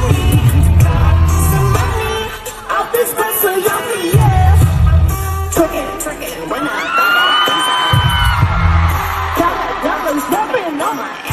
some money off this vessel, y'all, yeah. Tricking, when I got dollars rubbing on my